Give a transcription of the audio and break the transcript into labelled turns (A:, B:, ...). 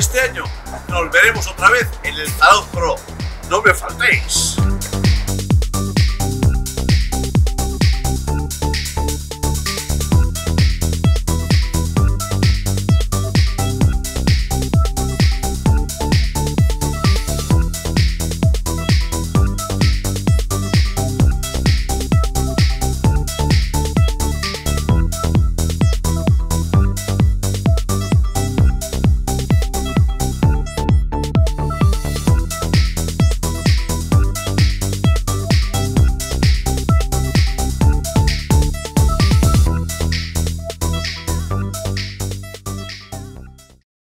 A: este año nos veremos otra vez en el Zarauz Pro. ¡No me faltéis!